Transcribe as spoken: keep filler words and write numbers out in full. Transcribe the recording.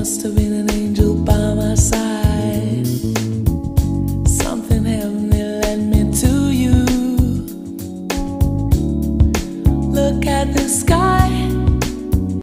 must have been an angel by my side. Something heavenly led me to you. Look at the sky.